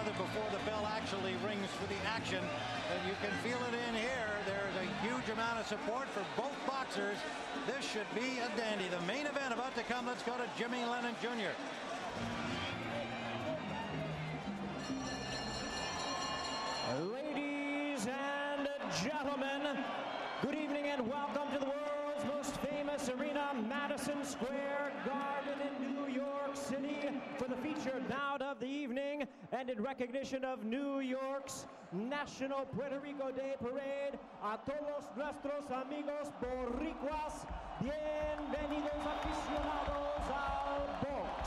other before the bell actually rings for the action. And you can feel it in here. There's a huge amount of support for both boxers. This should be a dandy. The main event about to come. Let's go to Jimmy Lennon Jr. Ladies and gentlemen, good evening and welcome to the world's most famous arena, Madison Square Garden in New York City, for the featured bout of the evening, and in recognition of New York's National Puerto Rico Day Parade, a todos nuestros amigos boricuas, bienvenidos aficionados al box.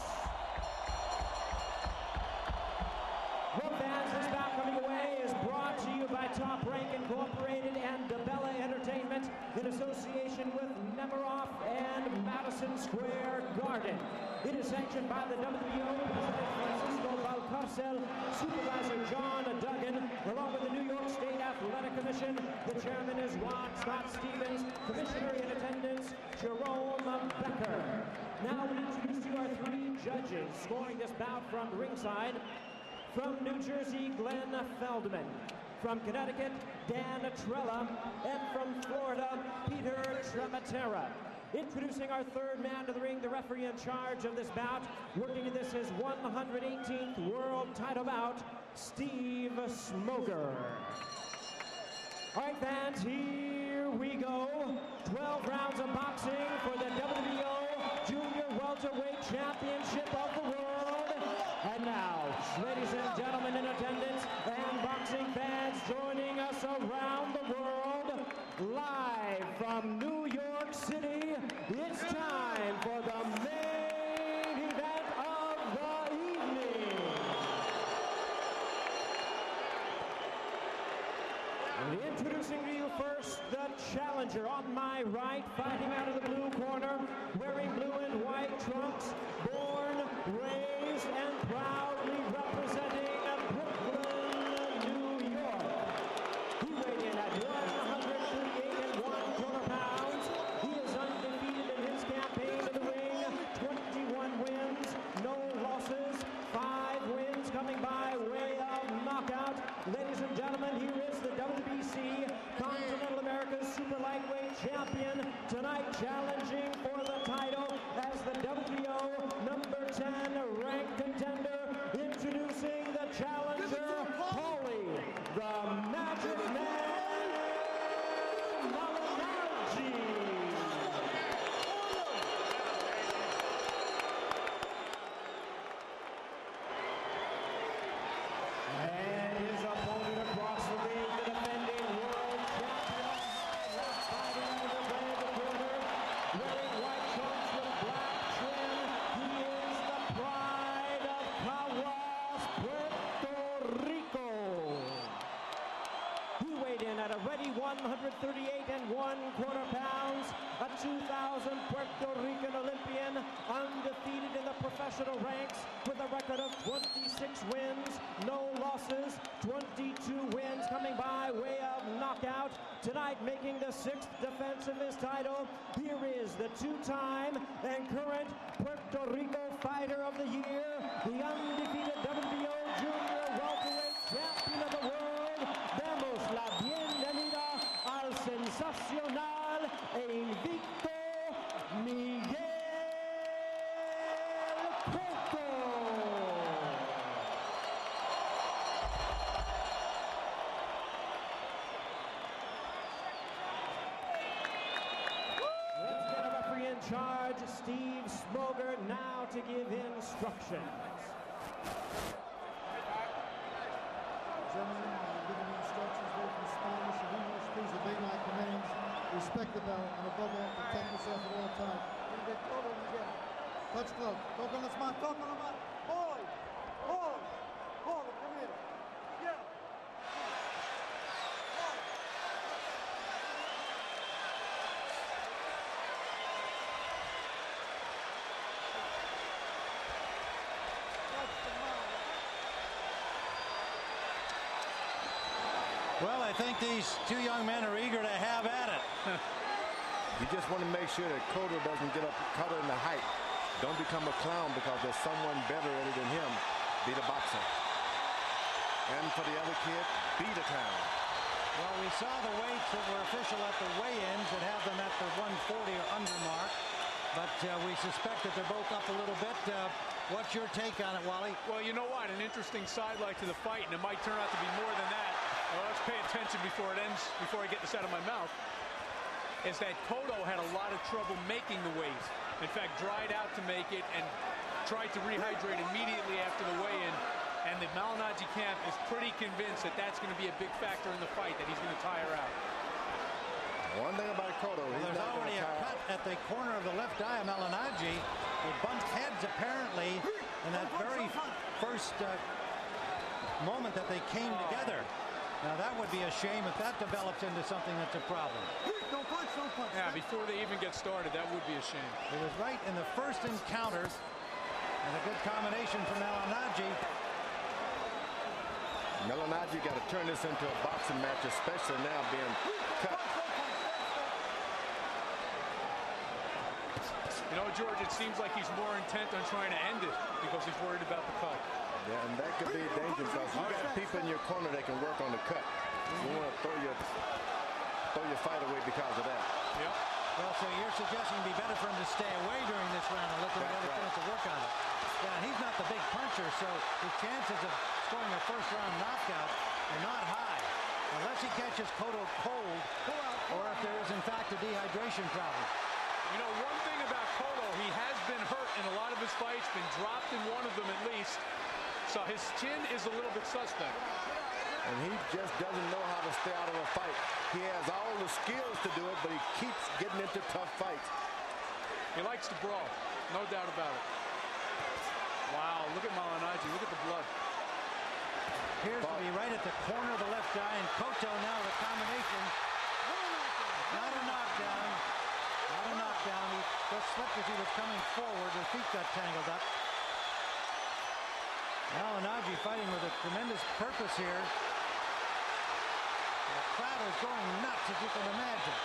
Well, fans, this bout coming away is brought to you by Top Rank Incorporated and DeBella Entertainment in association with Nemiroff and Madison Square Garden. It is sanctioned by the WBO, President Francisco Valcarcel, Supervisor John Duggan, along with the New York State Athletic Commission. The chairman is Ron Scott Stevens, commissioner in attendance, Jerome Becker. Now we introduce to you our three judges scoring this bout from ringside. From New Jersey, Glenn Feldman. From Connecticut, Dan Trella. And from Florida, Peter Trematera. Introducing our third man to the ring, the referee in charge of this bout, working in this his 118th world title bout, Steve Smoger. All right, fans, here we go. 12 rounds of boxing for the WBO Junior Welterweight Championship of the world. And now, ladies and gentlemen in attendance and boxing fans joining us around the world, live from New York City, it's time for the main event of the evening. Introducing to you first, the challenger on my right, fighting out of the blue corner, wearing blue and white trunks, born, raised, and proudly representing Brooklyn, New York. He weighed in at 138 1/4 pounds. He is undefeated in his campaign to the ring. 21 wins, no losses, 5 wins coming by way of knockout. Ladies and gentlemen, here is the WBC Continental America's Super Lightweight Champion, tonight challenging for the title as the WBO number 10 ranked contender, introducing the challenger, Paulie, the Magic Man Malignaggi. And his opponent across the ring, the defending world champion, fighting out of the red corner, wearing white trunks with black trim. He is the pride of Caguas, Puerto Rico. He weighed in at a ready 138 1/4 pounds, a 2000 Puerto Rican Olympian, undefeated in the professional ranks with a record of 26 wins, no losses, 22 wins coming by way of knockout. Tonight making the 6th defense of his title, here is the 2-time and current Puerto Rico Fighter of the Year, the undefeated WBO Junior Welterweight Champion of the world. Damos la bienvenida al sensacional e invicto Miguel Cotto. Let's get a referee in charge, Steve Smoger, now to give instructions. Gentlemen, I'm giving you instructions both in Spanish and English. Please obey my commands. Respect the bell, and above all, protect yourself at all times. Touch glove. Toca las manos. Toca las manos. Hold. Hold. Hold. Come here. Yeah. Well, I think these two young men are eager to have at it. You just want to make sure that Cotto doesn't get up caught in the height. Don't become a clown because there's someone better at it than him. Be the boxer. And for the other kid, beat a town. Well, we saw the weights that were official at the weigh-ins that have them at the 140 or under mark. But we suspect that they're both up a little bit. What's your take on it, Wally? Well, you know what? An interesting sidelight to the fight, and it might turn out to be more than that. Well, let's pay attention before it ends, before I get this out of my mouth. Is that Cotto had a lot of trouble making the weight. In fact, dried out to make it and tried to rehydrate immediately after the weigh-in. And the Malinaggi camp is pretty convinced that that's going to be a big factor in the fight, that he's going to tire out. One thing about Cotto, there's already a cut at the corner of the left eye of Malinaggi. They bumped heads apparently in that very first moment that they came together. Now that would be a shame if that develops into something that's a problem. Don't punch, don't punch. Yeah, before they even get started, that would be a shame. It was right in the first encounter, and a good combination from Malinaggi. Malinaggi got to turn this into a boxing match, especially now being cut. You know, George, it seems like he's more intent on trying to end it because he's worried about the cut. Yeah, and that could be dangerous because you got people in your corner that can work on the cut. You want to throw your fight away because of that. Yep. Well, so you're suggesting it'd be better for him to stay away during this round and let them get a chance to work on it. Yeah, and he's not the big puncher, so his chances of scoring a first-round knockout are not high, unless he catches Cotto cold, or if there is, in fact, a dehydration problem. You know, one thing about Cotto, he has been hurt in a lot of his fights, been dropped in one of them at least, so his chin is a little bit suspect. And he just doesn't know how to stay out of a fight. He has all the skills to do it, but he keeps getting into tough fights. He likes to brawl, no doubt about it. Wow, look at Malinaggi, look at the blood. Appears to be right at the corner of the left eye, and Cotto now the combination. Not a knockdown. Not a knockdown. He just slipped as he was coming forward. His feet got tangled up. Malinaggi fighting with a tremendous purpose here. The crowd is going nuts, as you can imagine.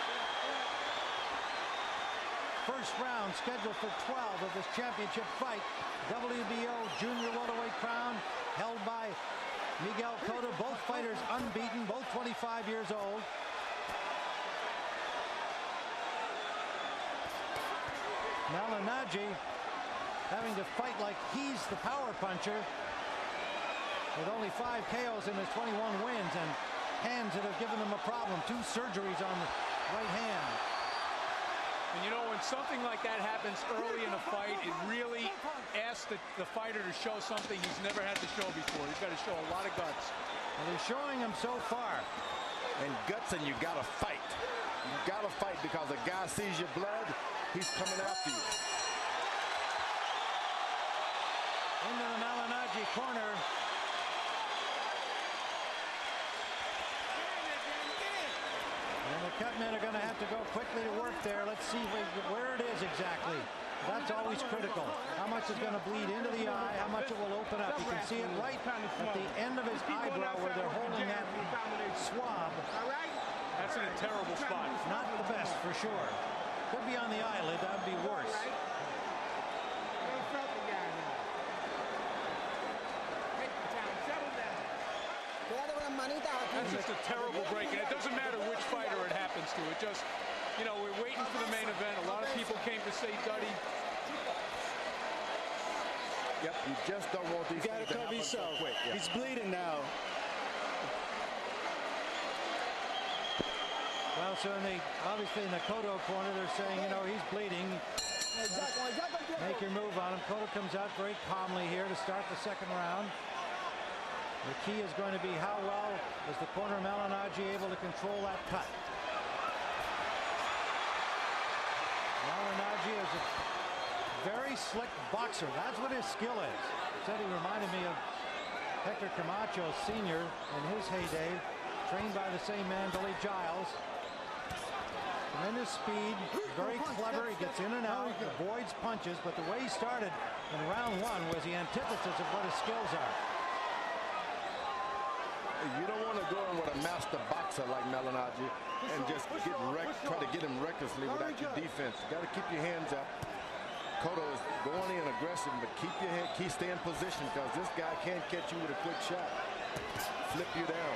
First round scheduled for 12 of this championship fight. WBO junior welterweight crown held by Miguel Cotto. Both fighters unbeaten, both 25 years old. Malinaggi having to fight like he's the power puncher, with only 5 KOs in his 21 wins and hands that have given him a problem. 2 surgeries on the right hand. And you know, when something like that happens early in a fight, it really asks the fighter to show something he's never had to show before. He's got to show a lot of guts. And he's showing him so far. And guts, and you got to fight. You got to fight because a guy sees your blood, he's coming after you. Into the Malinaggi corner. And the cut men are going to have to go quickly to work there. Let's see where it is exactly. That's always critical. How much is going to bleed into the eye, how much it will open up. You can see it right at the end of his eyebrow where they're holding that swab. That's in a terrible spot. Not the best, for sure. Could be on the eyelid. That would be worse. That's just a terrible break, and it doesn't matter which fighter it happens to. It just, you know, we're waiting for the main event. A lot of people came to say Duddy. Yep, you just don't want these things to happen so quick. Yeah. He's bleeding now. Well, so obviously in the Cotto corner, they're saying, you know, he's bleeding. Make your move on him. Cotto comes out very calmly here to start the second round. The key is going to be how well is the corner Malinaggi able to control that cut. Malinaggi is a very slick boxer. That's what his skill is. Said he reminded me of Hector Camacho Sr. in his heyday, trained by the same man, Billy Giles. Tremendous speed, very clever. He gets in and out, avoids punches, but the way he started in round 1 was the antithesis of what his skills are. You don't want to go in with a master boxer like Malinaggi and just try to get him recklessly without your defense. You got to keep your hands up. Cotto is going in aggressive, but stay in position because this guy can't catch you with a quick shot. flip you down.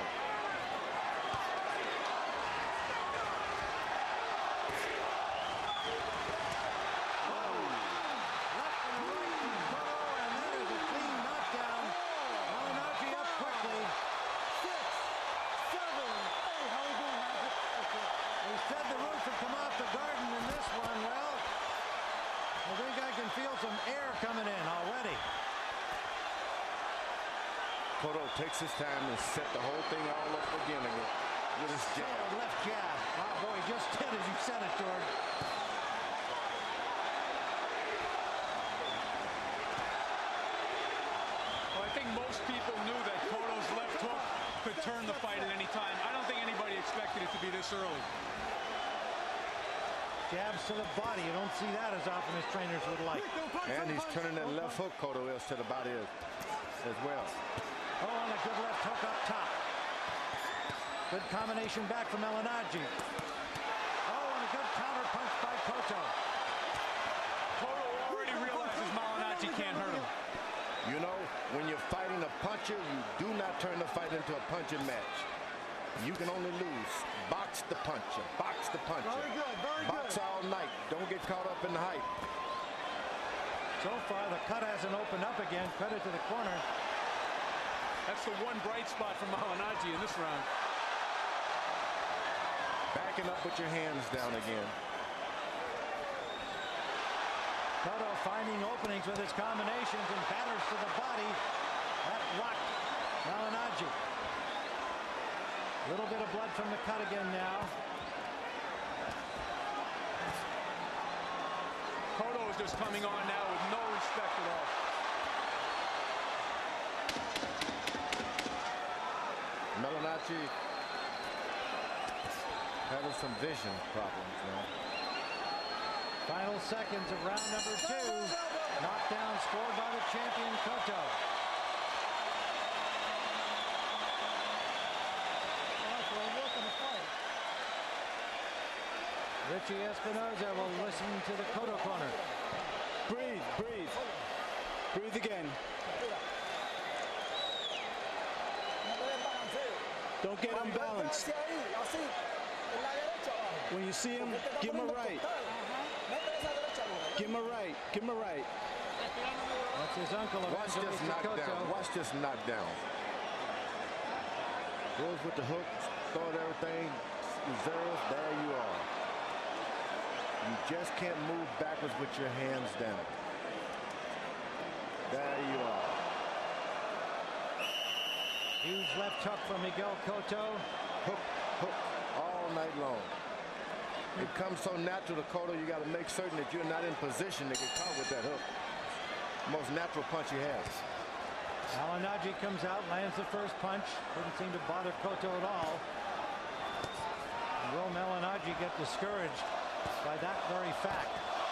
Cotto takes his time and set the whole thing all up again with his jab. Left jab. Oh boy, just did as you said it, George. Well, I think most people knew that Cotto's left hook could turn the fight at any time. I don't think anybody expected it to be this early. Jabs to the body. You don't see that as often as trainers would like. And he's turning that left hook, Cotto is, to the body as well. Oh, and a good left hook up top. Good combination back from Malinaggi. Oh, and a good counter punch by Cotto. Cotto already realizes Malinaggi can't hurt him. You know, when you're fighting a puncher, you do not turn the fight into a punching match. You can only lose. Box the puncher. Box the puncher. Very good, very Box good. all night. Don't get caught up in the hype. So far, the cut hasn't opened up again. Credit to the corner. That's the one bright spot for Malinaggi in this round. Backing up with your hands down again. Cotto finding openings with his combinations and batters to the body. That rocked Malinaggi. A little bit of blood from the cut again now. Cotto is just coming on now with no respect at all. Malinaggi having some vision problems now. Final seconds of round number 2. Knockdown scored by the champion Cotto. Richie Espinoza will listen to the Cotto corner. Breathe, breathe. Breathe again. Don't get unbalanced. When you see him, give him a right. Give him a right. Give him a right. That's his uncle. Watch this knockdown. Watch this knockdown. Goes with the hook, start everything. Reserves. There you are. You just can't move backwards with your hands down. There you are. Huge left hook from Miguel Cotto. Hook, hook, all night long. It comes so natural to Cotto, you got to make certain that you're not in position to get caught with that hook. Most natural punch he has. Malinaggi comes out, lands the first punch. Didn't seem to bother Cotto at all. Will Malinaggi get discouraged by that very fact?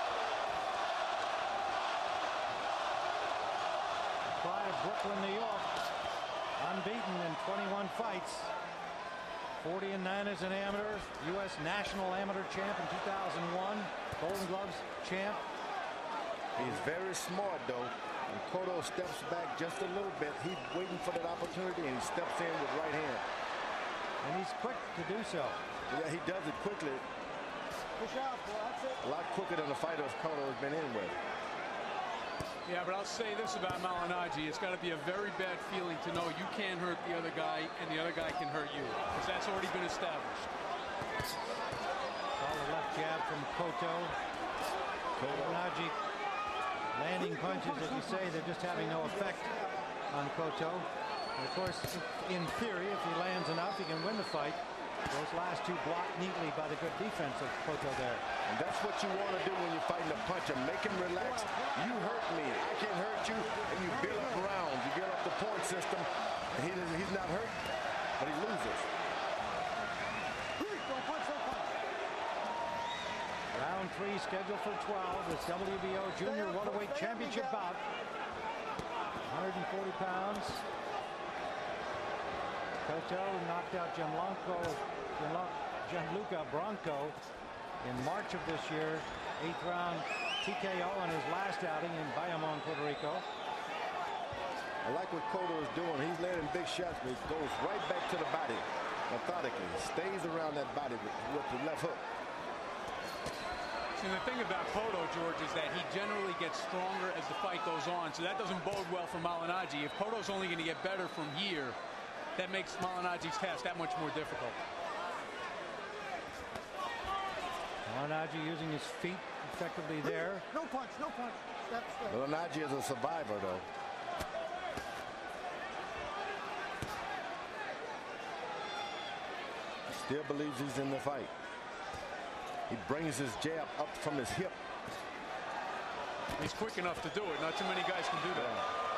Pride of Brooklyn, New York. Unbeaten in 21 fights. 40-9 as an amateur. U.S. National Amateur Champ in 2001. Golden Gloves champ. He's very smart, though. When Cotto steps back just a little bit, he's waiting for that opportunity, and he steps in with right hand. And he's quick to do so. Yeah, he does it quickly. Push out, boy. That's it. A lot quicker than the fighters Cotto has been in with. Yeah, but I'll say this about Malinaggi. It's got to be a very bad feeling to know you can't hurt the other guy and the other guy can hurt you, because that's already been established. Saw the left jab from Cotto. Malinaggi landing punches, as you say, they're just having no effect on Cotto. And of course, in theory, if he lands enough, he can win the fight. Those last two blocked neatly by the good defense of Cotto there. And that's what you want to do when you're fighting a puncher. Make him relax. You hurt me, I can hurt you, and you build up rounds. You build up the point system. And he's not hurt, but he loses. Round 3 scheduled for 12. This WBO Junior Welterweight Championship bout. 140 pounds. Cotto knocked out Gianluca Branco in March of this year. 8th round TKO in his last outing in Bayamon, Puerto Rico. like what Cotto is doing. He's landing big shots, but he goes right back to the body methodically. Stays around that body with the left hook. See, the thing about Cotto, George, is that he generally gets stronger as the fight goes on, so that doesn't bode well for Malinaggi. If Cotto's only going to get better from here, that makes Malinaggi's task that much more difficult. Malinaggi using his feet effectively there. No punch, no punch. Step. Malinaggi is a survivor, though. Still believes he's in the fight. He brings his jab up from his hip. He's quick enough to do it. Not too many guys can do that.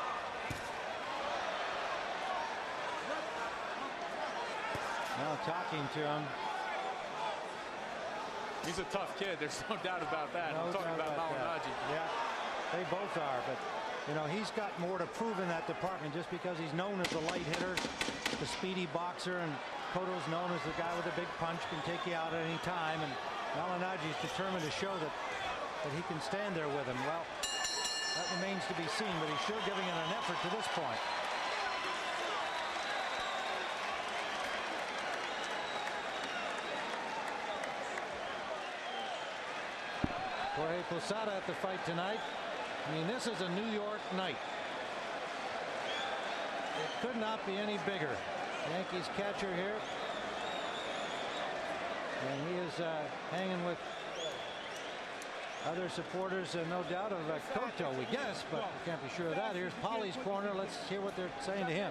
Now talking to him. He's a tough kid. There's no doubt about that. No I'm talking doubt about Malinaggi. Yeah, they both are. But, you know, he's got more to prove in that department just because he's known as the light hitter, the speedy boxer, and Cotto's known as the guy with a big punch, can take you out at any time. And Malinaggi's determined to show that he can stand there with him. Well, that remains to be seen, but he's sure giving it an effort to this point. Jorge Posada at the fight tonight. I mean, this is a New York night. It could not be any bigger. Yankees catcher here. And he is hanging with other supporters, no doubt, of Cotto, we guess, but we can't be sure of that. Here's Polly's corner. Let's hear what they're saying to him.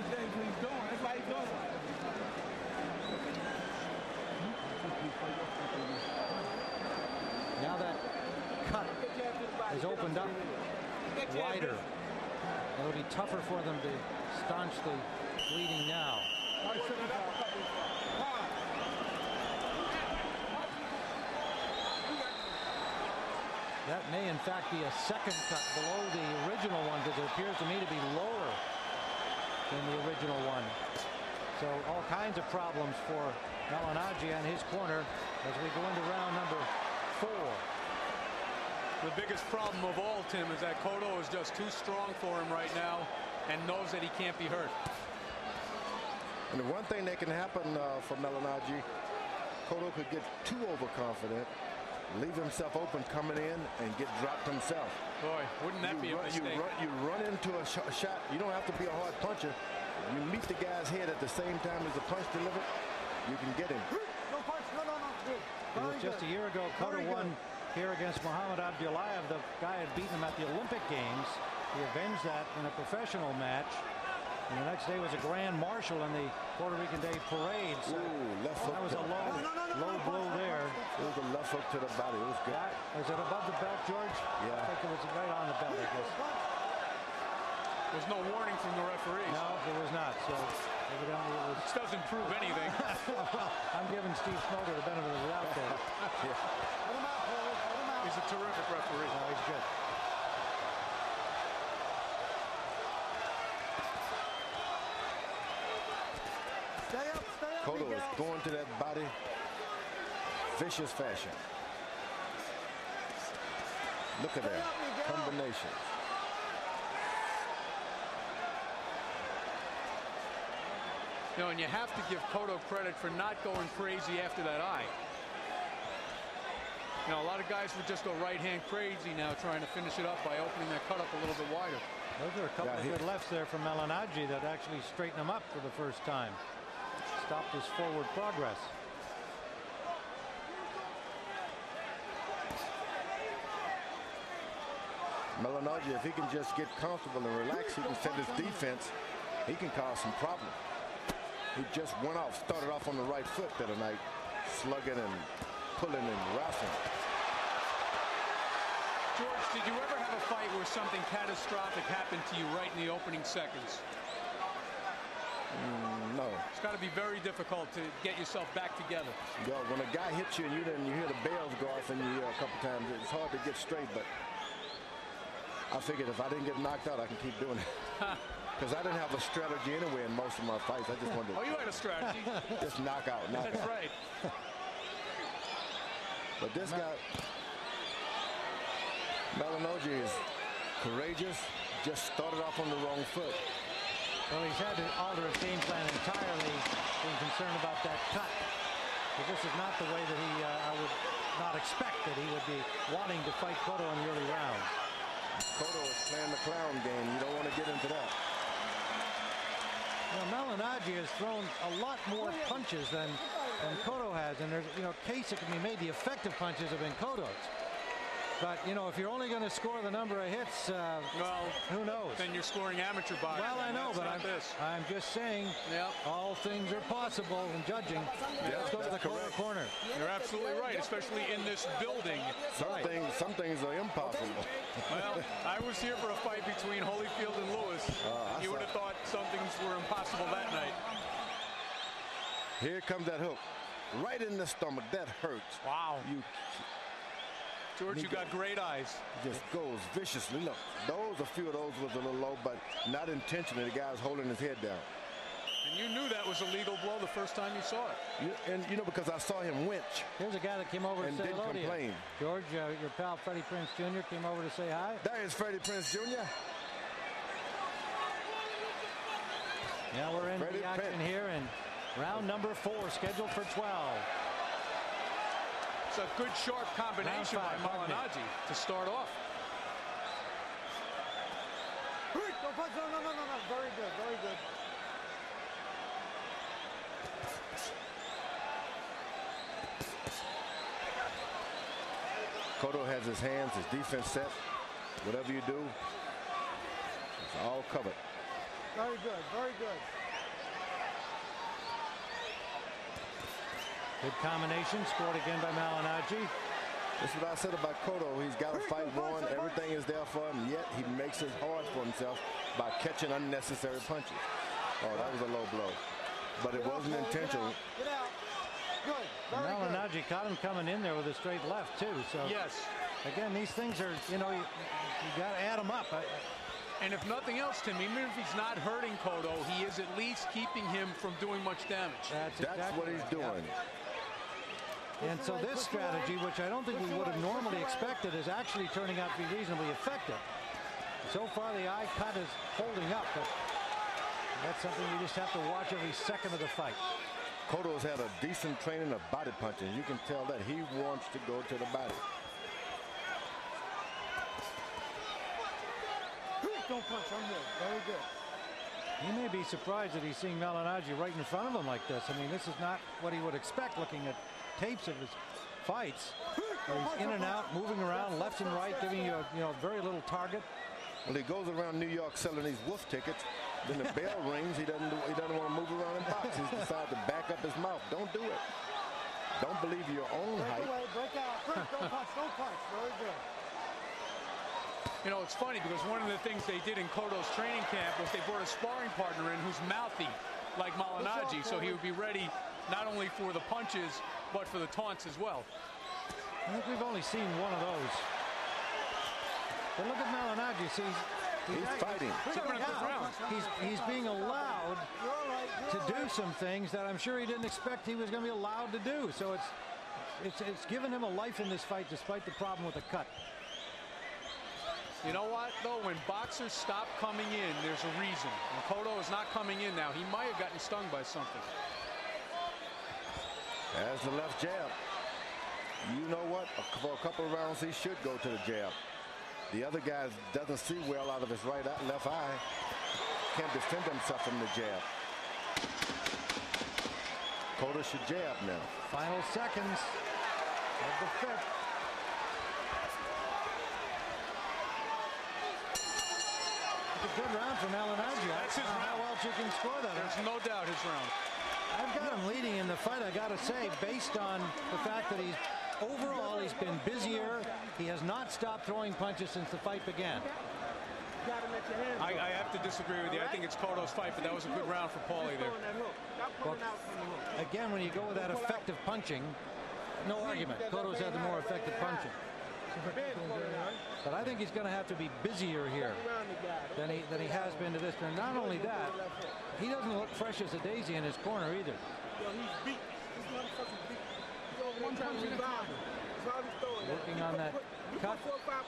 Now that cut is opened up wider. It'll be tougher for them to staunch the bleeding now. That may in fact be a second cut below the original one, because it appears to me to be lower than the original one. So all kinds of problems for Malinaggi and his corner as we go into round number 4. The biggest problem of all, Tim, is that Cotto is just too strong for him right now and knows that he can't be hurt. And the one thing that can happen for Malinaggi, Cotto could get too overconfident, leave himself open coming in, and get dropped himself. Boy, wouldn't that be a mistake? You run into a shot. You don't have to be a hard puncher. You meet the guy's head at the same time as the punch delivered, you can get him. No punch, no. It was just a year ago Cotto won here against Muhammad Abdullayev. The guy had beaten him at the Olympic Games. He avenged that in a professional match. And the next day was a grand marshal in the Puerto Rican Day Parade. So left hook. That was a low blow there. It was a left hook to the body. It was good. Was it above the belt, George? Yeah. I think it was right on the belt, I guess. There's no warning from the referees. No, there was not. So evidently it was. This doesn't prove anything. Well, I'm giving Steve Smoker the benefit of the doubt there. He's a terrific referee. No, he's good. Stay up. Cotto is going to that body, vicious fashion. Look at that combination. You know, and you have to give Cotto credit for not going crazy after that eye. You know, a lot of guys would just go right-hand crazy now, trying to finish it up by opening that cut up a little bit wider. Those are a couple of good lefts there from Malinaggi that actually straightened him up for the first time. Stopped his forward progress. Malinaggi, if he can just get comfortable and relax, he can set his defense. He can cause some problems. He just started off on the right foot the other night, slugging and pulling and wrestling. George, did you ever have a fight where something catastrophic happened to you right in the opening seconds? No. It's got to be very difficult to get yourself back together. Yeah, when a guy hits you and you hear the bells go off in your ear a couple times, it's hard to get straight, but I figured if I didn't get knocked out, I can keep doing it. Because I didn't have a strategy anyway in most of my fights. I just wanted to... Oh, you had a strategy. Just knock out. That's right. But this guy, Malinaggi, is courageous, just started off on the wrong foot. Well, he's had to alter his game plan entirely, being concerned about that cut. But this is not the way that I would not expect that he would be wanting to fight Cotto in the early rounds. Cotto is playing the clown game. You don't want to get into that. Malinaggi has thrown a lot more punches than Cotto has, and there's case that can be made. The effective punches have been Cotto's. But if you're only going to score the number of hits, well, who knows? Then you're scoring amateur boxing. Well, I know, but I'm just saying, all things are possible in judging. Let's go to the corner. You're absolutely right, especially in this building. Some things are impossible. Well, I was here for a fight between Holyfield and Lewis. You would have thought some things were impossible that night. Here comes that hook. Right in the stomach. That hurts. Wow. George, you got great eyes. Just goes viciously. Look, a few of those was a little low, but not intentionally. The guy was holding his head down. And you knew that was a legal blow the first time you saw it. And because I saw him winch. Here's a guy that came over and to say didn't hello to complain. You. George, your pal Freddie Prinze Jr. came over to say hi. That is Freddie Prinze Jr. Now we're in the action here in round number 4, scheduled for 12. It's a good sharp combination by Malinaggi to start off. No, very good, very good. Cotto has his hands, his defense set. Whatever you do, it's all covered. Very good, very good. Good combination, scored again by Malinaggi. This is what I said about Cotto. He's got a fight won. Everything is there for him, yet he makes it hard for himself by catching unnecessary punches. Oh, that was a low blow. But it wasn't intentional. Get out. Good. Malinaggi caught him coming in there with a straight left, too. So, yes. Again, these things are, you got to add them up. And if nothing else, Tim, even if he's not hurting Cotto, he is at least keeping him from doing much damage. That's exactly what he's doing. Yeah. And so this strategy, which I don't think we would have normally expected, is actually turning out to be reasonably effective. So far, the eye cut is holding up, but that's something you just have to watch every second of the fight. Cotto's had a decent training of body punching. You can tell that he wants to go to the body. Don't punch, I'm good. Very good. He may be surprised that he's seeing Malinaggi right in front of him like this. I mean, this is not what he would expect looking at tapes of his fights. Where he's in and out, moving around left and right, giving you very little target. Well, he goes around New York selling these wolf tickets. Then the bell rings. He doesn't want to move around in box. He's decided to back up his mouth. Don't do it. Don't believe your own hype. Break away, break out. Don't punch, don't punch. Very good. It's funny because one of the things they did in Cotto's training camp was they brought a sparring partner in who's mouthy like Malinaggi, so he would be ready not only for the punches but for the taunts as well. I think we've only seen one of those. But look at Malinaggi. He's fighting. He's being allowed to do some things that I'm sure he didn't expect he was going to be allowed to do. So it's given him a life in this fight despite the problem with the cut. You know what, though? When boxers stop coming in, there's a reason. And Cotto is not coming in now. He might have gotten stung by something. As the left jab. You know what? For a couple of rounds, he should go to the jab. The other guy doesn't see well out of his left eye. Can't defend himself from the jab. Cotto should jab now. Final seconds of the fifth. It's a good round for Malinaggi. That's his round. How else you can score that? There's no doubt his round. I've got him leading in the fight, I got to say, based on the fact that overall he's been busier. He has not stopped throwing punches since the fight began. I have to disagree with you. I think it's Cotto's fight, but that was a good round for Paulie there. Well, again, when you go with that effective punching, no argument. Cotto's had the more effective punching. But I think he's going to have to be busier here than he has been to this point. Not only that, he doesn't look fresh as a daisy in his corner either. Working on that cut.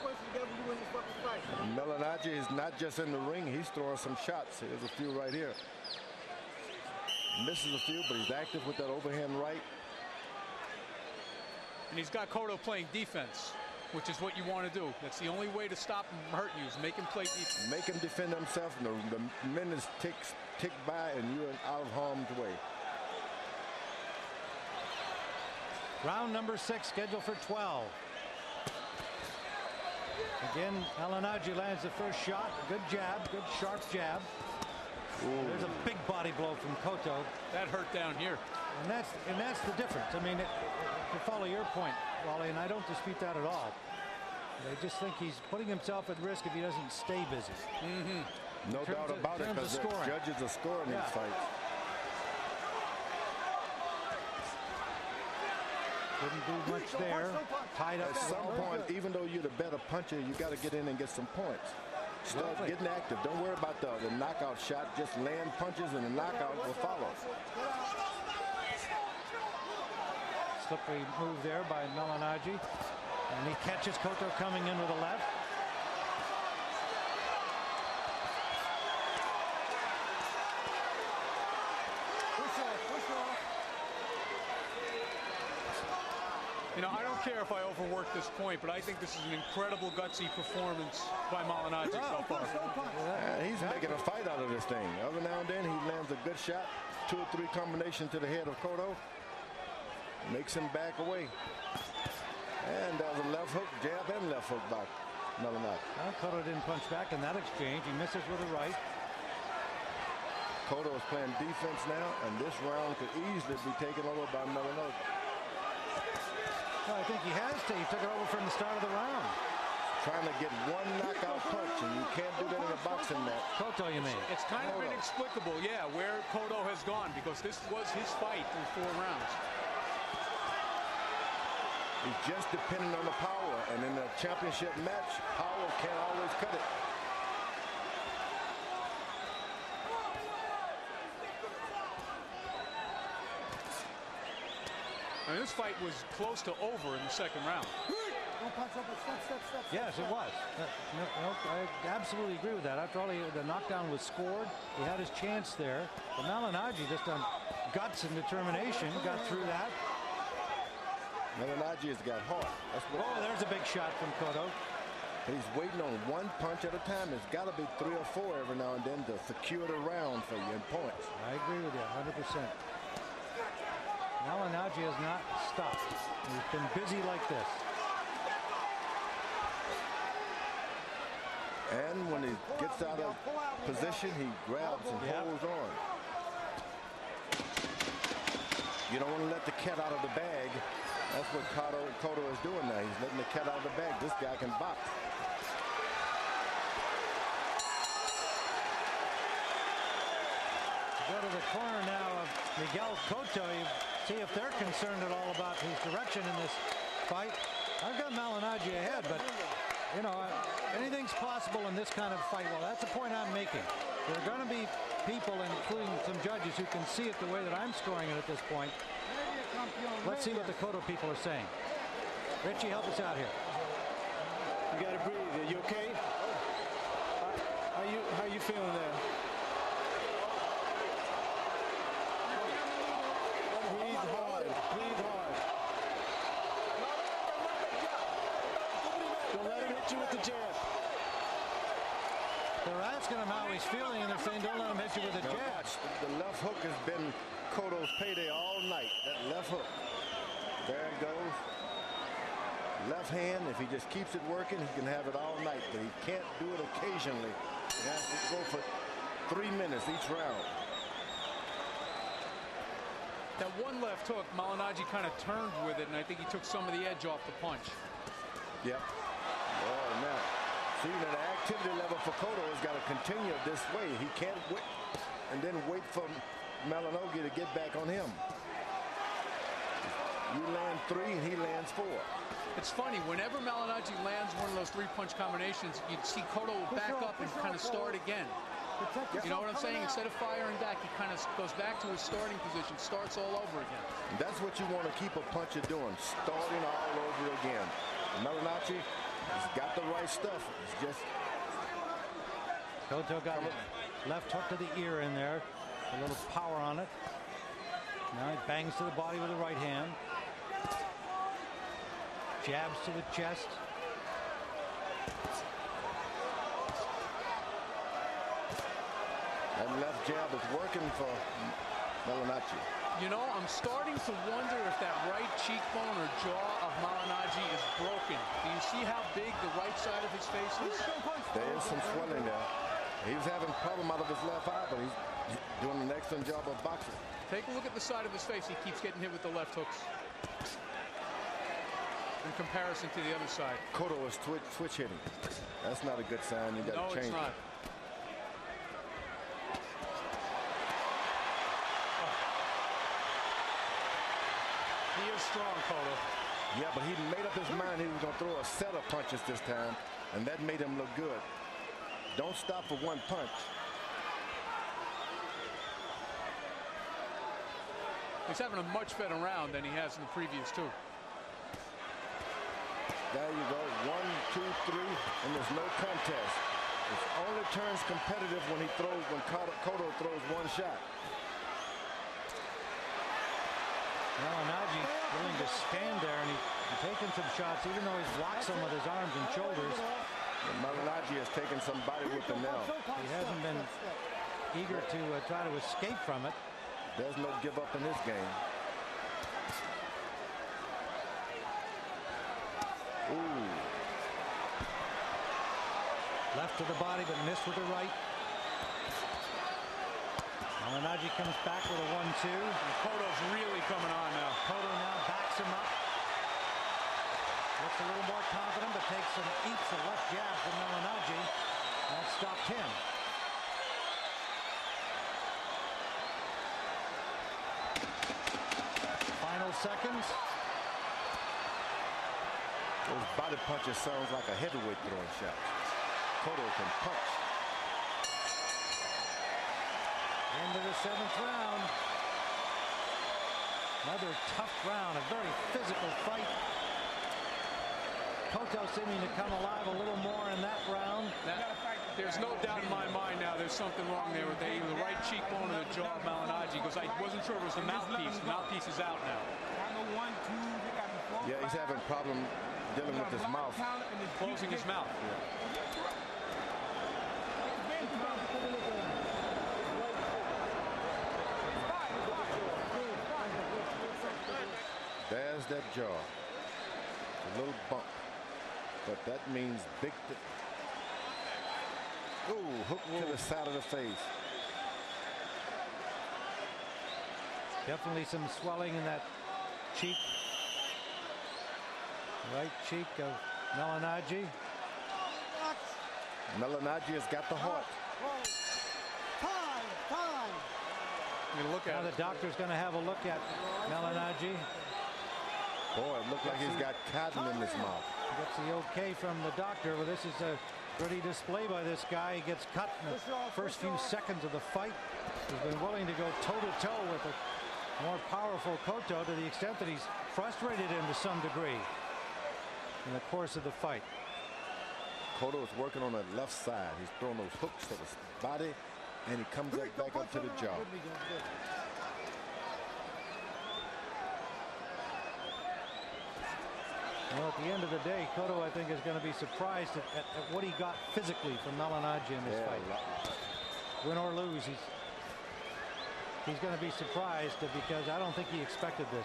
Malinaggi is not just in the ring, he's throwing some shots. Here's a few right here. Misses a few, but he's active with that overhand right. And he's got Cotto playing defense, which is what you want to do. That's the only way to stop him hurting you, is make him play defense. Make him defend himself, and the minutes tick by, and you're out of harm's way. Round number 6, scheduled for 12. Again, Malinaggi lands the first shot. Good jab, good sharp jab. Ooh. There's a big body blow from Cotto. That hurt down here. And that's the difference. I mean, to follow your point, Wally, and I don't dispute that at all. I just think he's putting himself at risk if he doesn't stay busy. No doubt about it, because the judges are scoring these fights. Didn't do much there. Tied up. At some point, even though you're the better puncher, you got to get in and get some points. Start getting active. Don't worry about the knockout shot. Just land punches, and the knockout will follow. Slippery move there by Malinaggi. And he catches Cotto coming in with a left. You know, I don't care if I overwork this point, but I think this is an incredible gutsy performance by Malinaggi so far. He's making a fight out of this thing. Every now and then he lands a good shot, 2 or 3 combination to the head of Cotto, makes him back away. And there's a left hook, jab and left hook by Malinaggi. Cotto didn't punch back in that exchange. He misses with a right. Cotto is playing defense now, and this round could easily be taken over by Malinaggi. Well, I think he has to. He took it over from the start of the round. Trying to get one knockout punch, and you can't do that in a boxing match. Cotto, you mean? It's kind of inexplicable, yeah, where Cotto has gone, because this was his fight through 4 rounds. He's just depending on the power, and in a championship match, power can't always cut it. I mean, this fight was close to over in the 2nd round. Yes, it was. I absolutely agree with that. After all, the knockdown was scored. He had his chance there. But Malinaggi, just on guts and determination, got through that. Malinaggi has got heart. There's a big shot from Cotto. He's waiting on one punch at a time. There's got to be 3 or 4 every now and then to secure the round for you in points. I agree with you 100%. Malinaggi has not stopped. He's been busy like this. And when he gets out of position, he grabs and holds on. You don't want to let the cat out of the bag. That's what Cotto is doing now. He's letting the cat out of the bag. This guy can box. Go to the corner now of Miguel Cotto. You see if they're concerned at all about his direction in this fight. I've got Malinaggi ahead, but you know, anything's possible in this kind of fight. Well, that's the point I'm making. There are going to be people, including some judges, who can see it the way that I'm scoring it at this point. Let's see what the Cotto people are saying. Richie, help us out here. You got to breathe. Are you okay? How you feeling there? Breathe hard. Breathe hard. Don't let him hit you with the jab. They're asking him how he's feeling, and they're saying, don't let him hit you with a jab. The left hook has been Cotto's payday all night. That left hook. There it goes. Left hand, if he just keeps it working, he can have it all night, but he can't do it occasionally. He has to go for 3 minutes each round. That one left hook, Malinaggi kind of turned with it, and I think he took some of the edge off the punch. Yep. Oh, now, see, that activity level for Cotto has got to continue this way. He can't wait and then wait for Malinaggi to get back on him. You land 3 and he lands 4. It's funny, whenever Malinaggi lands one of those 3-punch combinations, you'd see Cotto back up and kind of start again. You know what I'm saying? Instead of firing back, he kind of goes back to his starting position, starts all over again. And that's what you want to keep a puncher doing, starting all over again. Malinaggi, he's got the right stuff. It's just... Cotto got a left hook to the ear in there. A little power on it. Now he bangs to the body with the right hand. Jabs to the chest. That left jab is working for Malinaggi. You know, I'm starting to wonder if that right cheekbone or jaw of Malinaggi is broken. Do you see how big the right side of his face is? There is some swelling there. He's having a problem out of his left eye, but he's doing an excellent job of boxing. Take a look at the side of his face. He keeps getting hit with the left hooks. In comparison to the other side. Cotto is switch hitting. That's not a good sign. You got to change. No, it's not. He is strong, Cotto. Yeah, but he made up his mind he was going to throw a set of punches this time, and that made him look good. Don't stop for one punch. He's having a much better round than he has in the previous two. There you go. 1, 2, 3, and there's no contest. It only turns competitive when Cotto throws one shot. Malinaggi willing to stand there, and he's taking some shots, even though he's blocked some with his arms and shoulders. And Malinaggi has taken some body whipping now. He hasn't been eager to try to escape from it. There's no give up in this game. Ooh. Left to the body, but missed with the right. Malinaggi comes back with a 1-2. Cotto's really coming on now. Cotto now backs him up. Looks a little more confident, but takes some eats a left jab from Malinaggi. That stopped him. Final seconds. Those body punches sounds like a heavyweight throwing shot. Cotto can punch. Into the 7th round. Another tough round, a very physical fight. Cotto seeming to come alive a little more in that round. There's no doubt in my mind now there's something wrong there with either the right cheekbone or the jaw of Malinaggi, because I wasn't sure it was the mouthpiece. The mouthpiece is out now. Yeah, he's having a problem dealing with his mouth. Closing his mouth. There's that jaw. A little bump. But that means big. Ooh, hook to the side of the face. Definitely some swelling in that cheek. Right cheek of Malinaggi. Malinaggi has got the heart. I'm gonna look at now it. The doctor's going to have a look at Malinaggi. Boy, it looked like he's got cotton in his mouth. Gets the okay from the doctor. Well, this is a pretty display by this guy. He gets cut in the first few seconds of the fight. He's been willing to go toe-to-toe with a more powerful Cotto to the extent that he's frustrated him to some degree in the course of the fight. Cotto is working on the left side. He's throwing those hooks to his body, and he comes back up to the jaw. Well, at the end of the day, Cotto, I think, is going to be surprised at what he got physically from Malinaggi in this fight. Win or lose, he's going to be surprised because I don't think he expected this.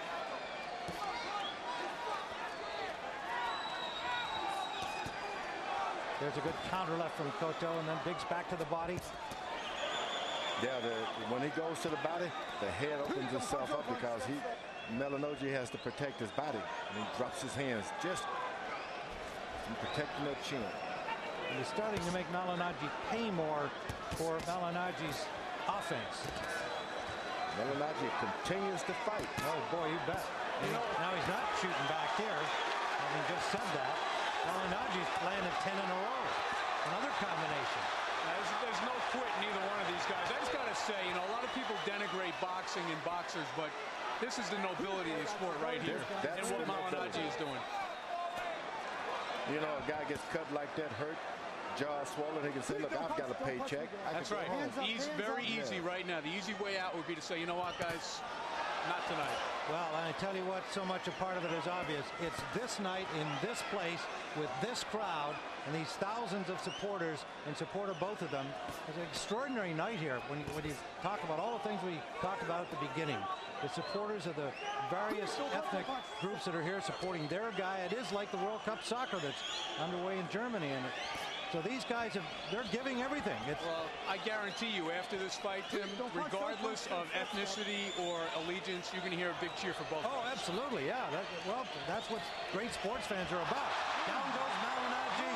There's a good counter left from Cotto, and then digs back to the body. Yeah, when he goes to the body, the head opens itself up because Malinaggi has to protect his body, and he drops his hands just in protecting that chin. And he's starting to make Malinaggi pay more for Malinaggi's offense. Malinaggi continues to fight. Oh boy, you bet. Now he's not shooting back here. Having just said that, Malinaggi's landed 10 in a row. Another combination. There's no quit in either one of these guys. I just got to say, you know, a lot of people denigrate boxing and boxers, but this is the nobility of the sport right here. And what Malinaggi is doing. You know, a guy gets cut like that, hurt, jaw swollen, he can say, look, I've got a paycheck. That's right. Very easy right now. The easy way out would be to say, you know what, guys, not tonight. Well, I tell you what, so much a part of it is obvious. It's this night in this place with this crowd and these thousands of supporters in support of both of them. It's an extraordinary night here when you talk about all the things we talked about at the beginning. The supporters of the various ethnic groups that are here supporting their guy. It is like the World Cup soccer that's underway in Germany. And so these guys, they're giving everything. Well, I guarantee you, after this fight, Tim, regardless of ethnicity or allegiance, you're going to hear a big cheer for both. Oh, absolutely, yeah. Well, that's what great sports fans are about. Down goes Malinaggi.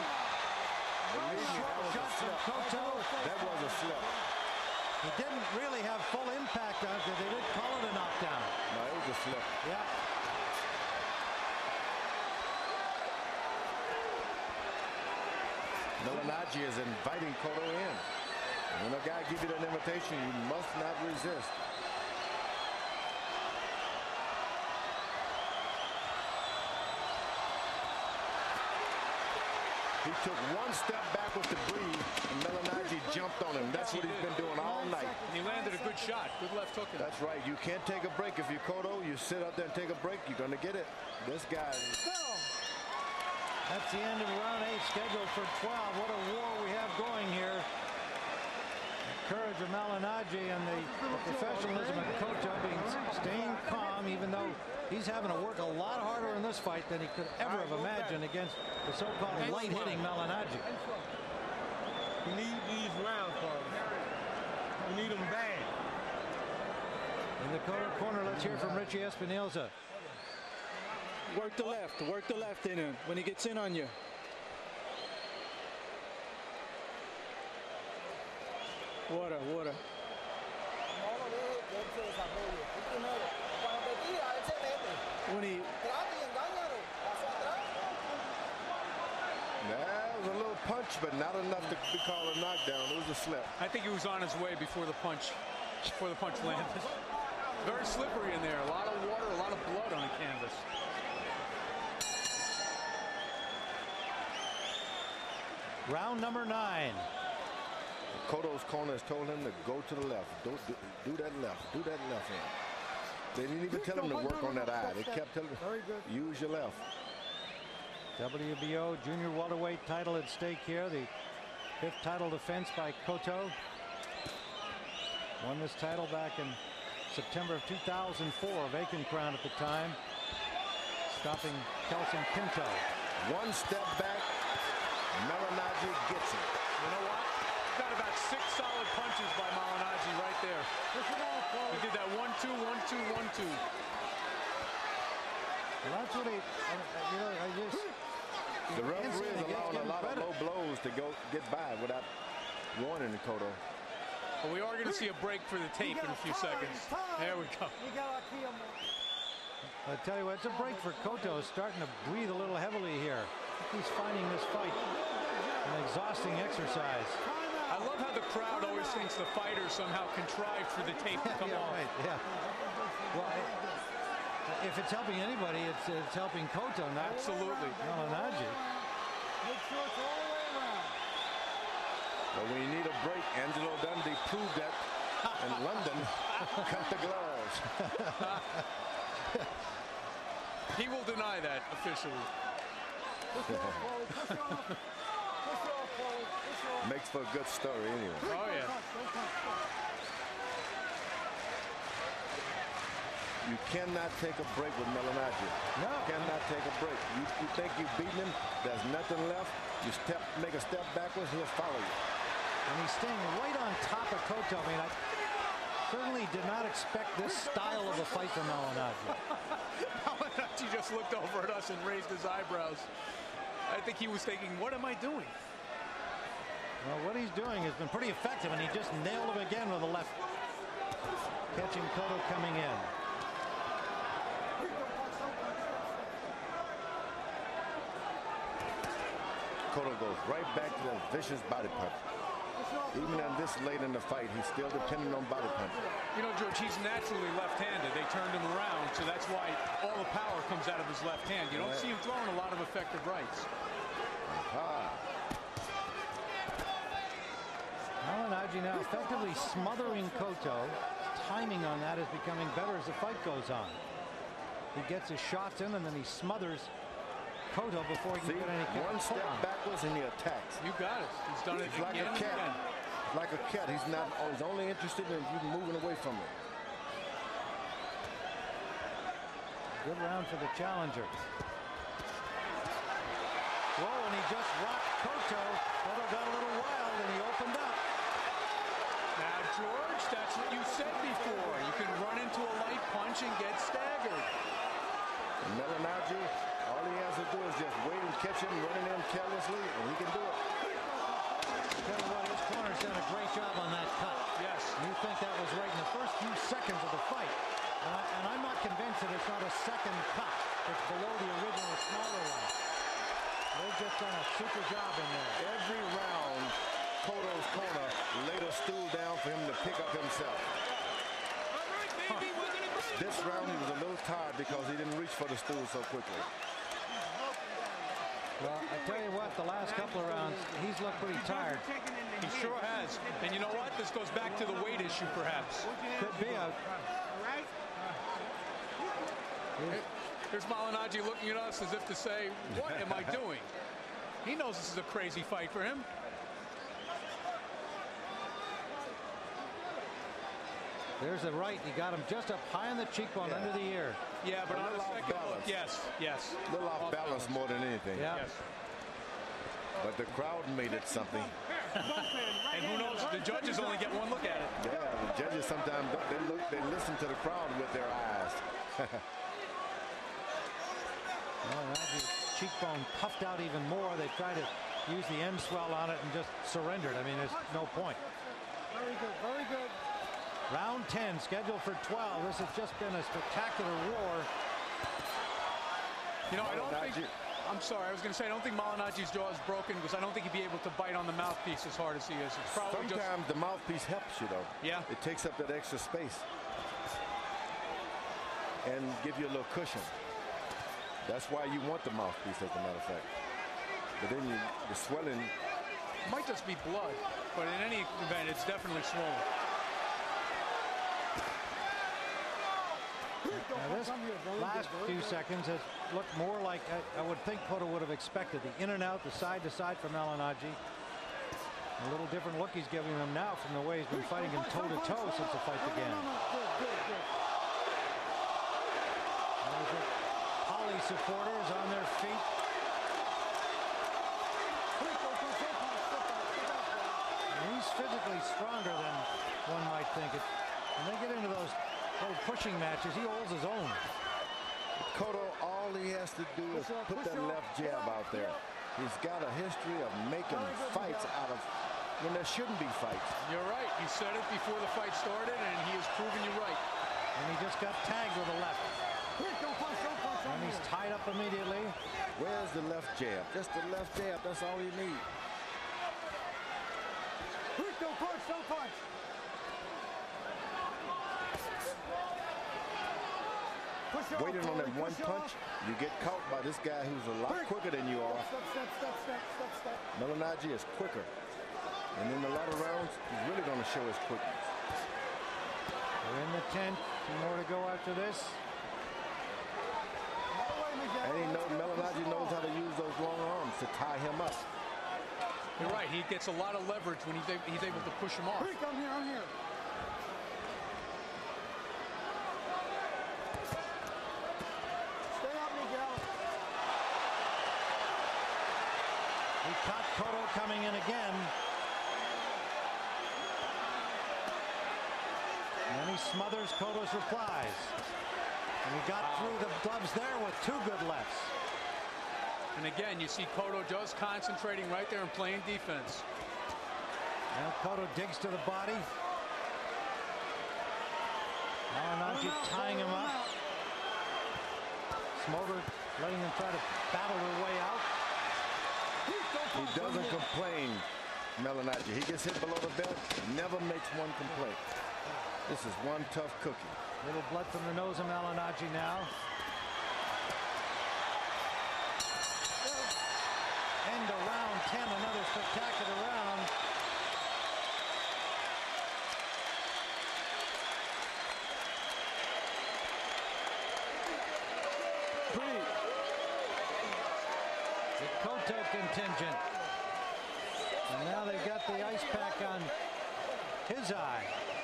Shot from Cotto. That was a slip. He didn't really have full impact on it. They did call it a knockdown. No, it was a slip. Yeah. Malinaggi is inviting Cotto in. When a guy gives you an invitation, you must not resist. He took one step backwards to breathe, and Malinaggi jumped on him. That's what he's been doing all night. And he landed a good shot. Good left hook. That's right. You can't take a break. If you're Cotto, you sit up there and take a break, you're going to get it. This guy. That's the end of round 8, scheduled for 12. What a war we have going here. The courage of Malinaggi and the professionalism of Cotto staying calm, even though he's having to work a lot harder in this fight than he could ever have imagined against the so-called light-hitting Malinaggi. We need these rounds, Paul. We need them bad. In the corner, let's hear from Richie Espinosa. Work the left in him when he gets in on you. Water. When he... That was a little punch, but not enough to be called a knockdown. It was a slip. I think he was on his way before the punch landed. Very slippery in there. A lot of water, a lot of blood on the canvas. Round number 9. Cotto's corner has told him to go to the left. Don't do that left. Do that left hand. They didn't even tell him to work on that eye. They kept telling him, use your left. WBO junior welterweight title at stake here. The 5th title defense by Cotto. Won this title back in September of 2004. Vacant crown at the time. Stopping Kelson Pinto. One step back. Malinaggi gets it. You know what? Got about 6 solid punches by Malinaggi right there. He did that 1-2, 1-2, 1-2. Well, that's what he, I just... The referee is allowing a lot of low blows to get by without warning the Cotto. Well, we are going to see a break for the tape in a few seconds. There we go. I tell you what, it's a break for Cotto. Starting to breathe a little heavily here. He's finding this fight an exhausting exercise. I love how the crowd always thinks the fighter somehow contrived for the tape to come off. Right, yeah. Well, if it's helping anybody, it's helping Cotto, not absolutely Malinaggi. Well, when you need a break, Angelo Dundee proved that in London. Cut the gloves. He will deny that officially. Makes for a good story anyway. Oh, yeah. You cannot take a break with Malinaggi. No. You cannot take a break. You think you've beaten him, there's nothing left. You make a step backwards, he'll follow you. And he's staying right on top of Cotto. I mean, I certainly did not expect this style of a fight from Malinaggi. Malinaggi just looked over at us and raised his eyebrows. I think he was thinking, what am I doing? Well, what he's doing has been pretty effective, and he just nailed him again with a left. Catching Cotto coming in. Cotto goes right back to that vicious body punch. Even in this late in the fight, he's still dependent on body punches. You know, George, he's naturally left-handed. They turned him around, so that's why all the power comes out of his left hand. You don't see him throwing a lot of effective rights. Malinaggi now effectively smothering Cotto. Timing on that is becoming better as the fight goes on. He gets his shots in and then he smothers Cotto before he can get any kick. One step backwards and he attacks. You got it. He's done it like again a cat. and again. Like a cat. He's only interested in you moving away from him. Good round for the challenger. Whoa, and he just rocked Cotto. Cotto got a little wild and he opened up. Now, George, that's what you said before. You can run into a light punch and get staggered. Malinaggi, all he has to do is just wait and catch him running in carelessly, and he can do it. Tell you what, his corner's done a great job on that cut. Yes. You think that was right in the first few seconds of the fight. And I'm not convinced that it's not a second cut. It's below the original smaller one. They've just done a super job in there. Every round, Cotto's corner laid a stool down for him to pick up himself. This round he was a little tired because he didn't reach for the stool so quickly. Well, I tell you what, the last couple of rounds, he's looked pretty tired. He sure has. And you know what? This goes back to the weight issue, perhaps. Could be a... Here's Malinaggi looking at us as if to say, what am I doing? He knows this is a crazy fight for him. There's the right. He got him just up high on the cheekbone, under the ear. Yeah, but on the second look, yes. A little off balance more than anything. Yeah. Yes. But the crowd made it something. And who knows? The judges only get one look at it. Yeah, the judges sometimes they listen to the crowd with their eyes. Malinaggi's cheekbone puffed out even more. They tried to use the end swell on it and just surrendered. I mean, there's no point. Very good, very good. Round 10 scheduled for 12. This has just been a spectacular war. You know, I don't think... I'm sorry, I was going to say, I don't think Malinaggi's jaw is broken because I don't think he'd be able to bite on the mouthpiece as hard as he is. It's probably sometimes the mouthpiece helps you, though. Yeah. It takes up that extra space and give you a little cushion. That's why you want the mouthpiece, as a matter of fact. But then the swelling... might just be blood, but in any event, it's definitely swollen. Now this last few seconds has looked more like I would think Cotto would have expected. The in and out, the side to side from Malinaggi. A little different look he's giving him now from the way he's been fighting him toe to toe since the fight began. Poly supporters on their feet. And he's physically stronger than one might think. When they get into those pushing matches, he holds his own. Cotto, all he has to do is put that left jab out there. He's got a history of making fights out of when there shouldn't be fights. You're right. You said it before the fight started, and he has proven you right. And he just got tagged with a left. And he's tied up immediately. Where's the left jab? Just the left jab. That's all you need. Don't punch, don't punch. Waiting on that one punch, you get caught by this guy who's a lot quicker than you are. Step. Malinaggi is quicker. And in a lot of rounds, he's really going to show his quickness. We're in the 10th. Two more to go after this. And Malinaggi knows how to use those long arms to tie him up. You're right. He gets a lot of leverage when he's able to push him off. I'm here. Stay up, Miguel. He caught Cotto coming in again. And then he smothers Cotto's replies. And he got through the gloves there with two good lefts. And again, you see Cotto just concentrating right there and playing defense. Now Cotto digs to the body. Malinaggi tying him up. Smoter letting him try to battle their way out. He doesn't complain Malinaggi. He gets hit below the belt, never makes one complaint. This is one tough cookie. Little blood from the nose of Malinaggi now. End of round 10, another spectacular round. The Cotto contingent. And now they've got the ice pack on his eye.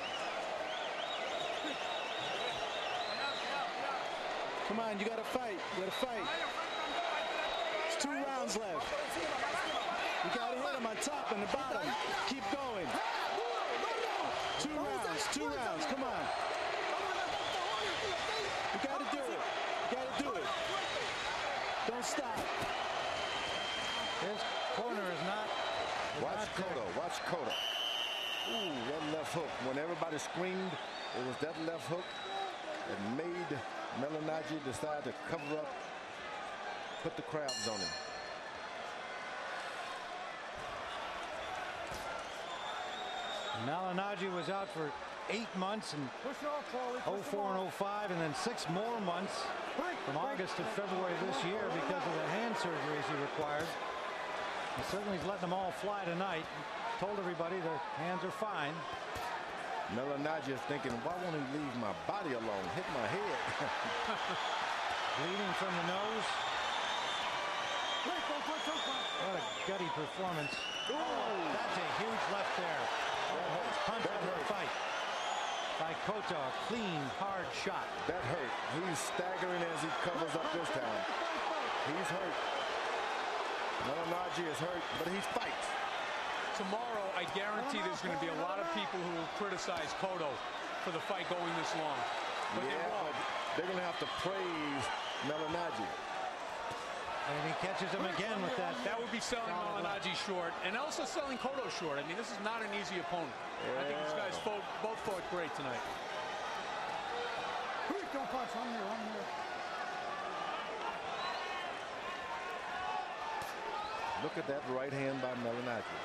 Come on, you got to fight. You got to fight. There's 2 rounds left. You got to hit him on top and the bottom. Keep going. 2 rounds. 2 rounds. Come on. You got to do it. You got to do it. Don't stop. His corner is not. Watch Cotto. Watch Cotto. Ooh, that left hook. When everybody screamed, it was that left hook that made Malinaggi decide to cover up, put the crabs on him. Malinaggi was out for 8 months and 04 and 05, and then 6 more months from August to February this year because of the hand surgeries he required. He certainly is letting them all fly tonight. Told everybody their hands are fine. Malinaggi is thinking, why won't he leave my body alone? Hit my head. Bleeding from the nose. What a gutty performance. Oh, that's a huge left there. Last punch of the fight by Cotto. A clean, hard shot. That hurt. He's staggering as he covers up this time. He's hurt. Malinaggi is hurt, but he fights. Tomorrow, I guarantee there's going to be a lot of people who will criticize Cotto for the fight going this long. But they're going to have to praise Malinaggi. And he catches him again with that. That would be selling Malinaggi short and also selling Cotto short. I mean, this is not an easy opponent. Yeah. I think these guys both fought great tonight. Don't punch. I'm here. Look at that right hand by Malinaggi.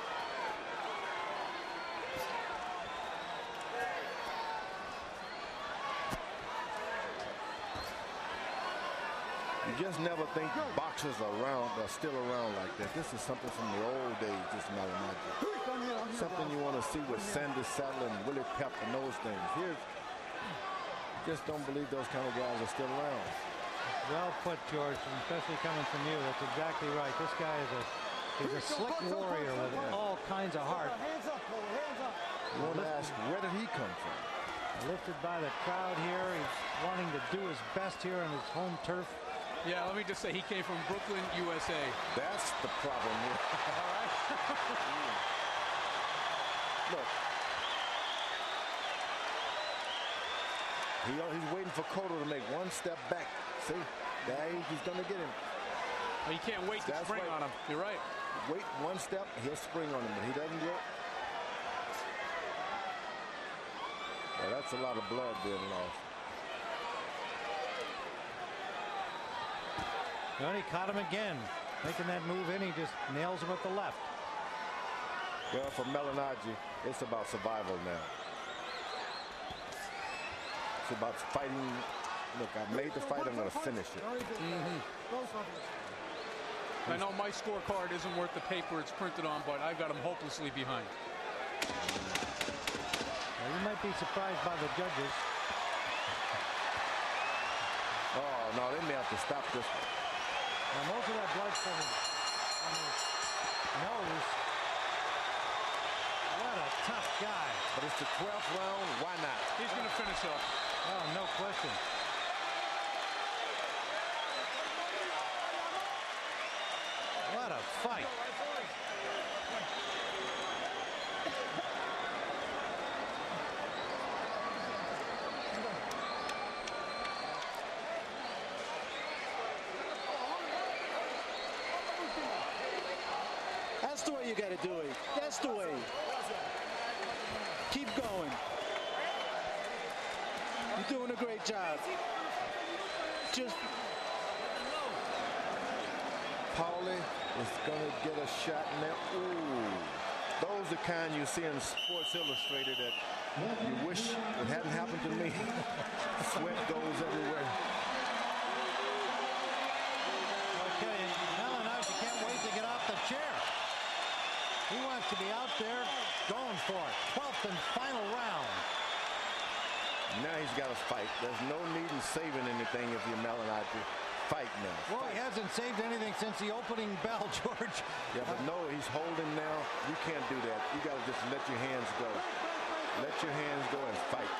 You just never think boxers are still around like that. This is something from the old days, this Malinaggi. Something you want to see with Sandy Saddler and Willie Pep and those things. Here, just don't believe those kind of guys are still around. Well put, George, especially coming from you. That's exactly right. This guy is he's a slick warrior with all kinds of heart. Hands up, Cole. Hands up. You want to ask, where did he come from? Lifted by the crowd here. He's wanting to do his best here on his home turf. Yeah, let me just say, he came from Brooklyn, USA. That's the problem here. All right. Look. He's waiting for Cotto to make one step back. See? He's going to get him. Well, you can't wait to spring on him. You're right. Wait one step, he'll spring on him, but he doesn't do it. Well, that's a lot of blood being lost. Well, he caught him again. Making that move in, he just nails him with the left. Well, for Malinaggi, it's about survival now. It's about fighting. Look, I made the fight, I'm going to finish it. I know my scorecard isn't worth the paper it's printed on, but I got him hopelessly behind. Well, you might be surprised by the judges. Oh, no, they may have to stop this one. Now, most of that blood from his nose. What a tough guy. But it's the 12th round. Why not? He's going to finish up. Oh, no question. What a fight. That's the way you got to do it. That's the way. Keep going. You're doing a great job. Just Paulie is going to get a shot in there. Ooh. Those are the kind you see in Sports Illustrated that you wish it hadn't happened to me. Sweat goes everywhere. Okay, Malinaggi can't wait to get off the chair. He wants to be out there going for it. 12th and final round. Now he's got to fight. There's no need in saving anything if you're Malinaggi. Fight now. Well, he hasn't saved anything since the opening bell, George. Yeah, but no, he's holding now. You can't do that. You got to just let your hands go. Let your hands go and fight.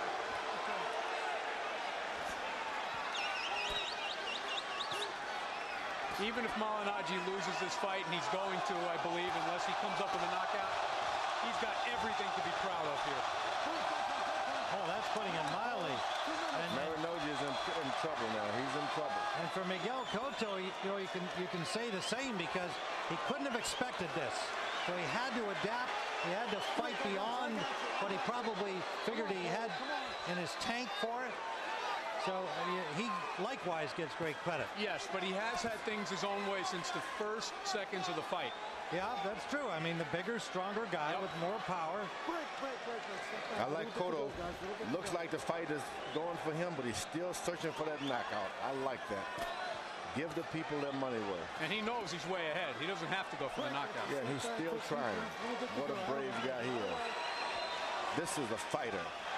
Even if Malinaggi loses this fight, and he's going to, I believe, unless he comes up with a knockout, he's got everything to be proud of here. Oh, that's putting him mildly. Malinaggi is in trouble now. He's in trouble. And for Miguel Cotto, you can say the same because he couldn't have expected this. So he had to adapt. He had to fight beyond what he probably figured he had in his tank for it. So he likewise gets great credit. Yes, but he has had things his own way since the first seconds of the fight. Yeah, that's true. I mean, the bigger, stronger guy with more power. I like Cotto. Looks like the fight is going for him, but he's still searching for that knockout. I like that. Give the people their money worth. And he knows he's way ahead. He doesn't have to go for the knockout. Yeah, he's still trying. What a brave guy he is. This is a fighter.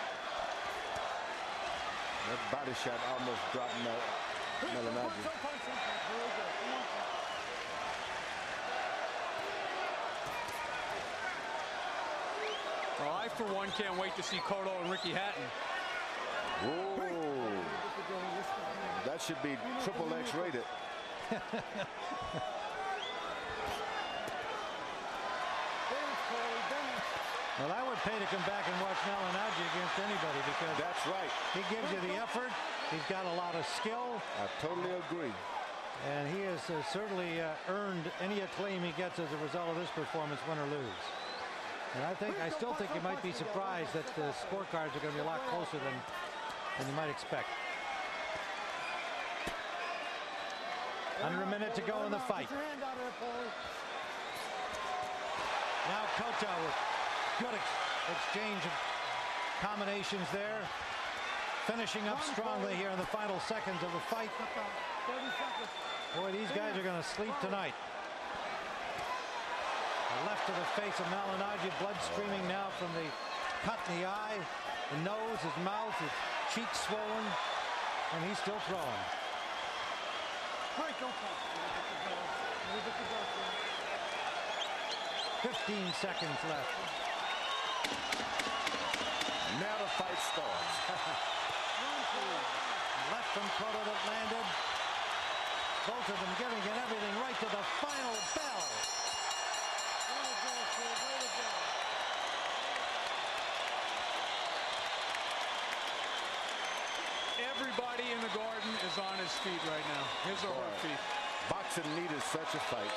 That body shot almost dropped Malinaggi. Well, I, for one, can't wait to see Cotto and Ricky Hatton. Whoa. That should be triple X rated. Well, I would pay to come back and watch Malinaggi against anybody because that's right. He gives you the effort. He's got a lot of skill. I totally agree. And he has certainly earned any acclaim he gets as a result of this performance, win or lose. And I still think you might be surprised that the scorecards are going to be a lot closer than you might expect. Under a minute to go in the fight. Now Cotto with good exchange of combinations there. Finishing up strongly here in the final seconds of the fight. Boy, these guys are going to sleep tonight. The left to the face of Malinaggi, blood streaming now from the cut in the eye, the nose, his mouth, his cheeks swollen, and he's still throwing. 15 seconds left. Now the fight starts. Left from Cotto that landed. Both of them giving it everything right to the final bell. Everybody in the garden is on his feet right now. His or her feet. Boxing needed such a fight.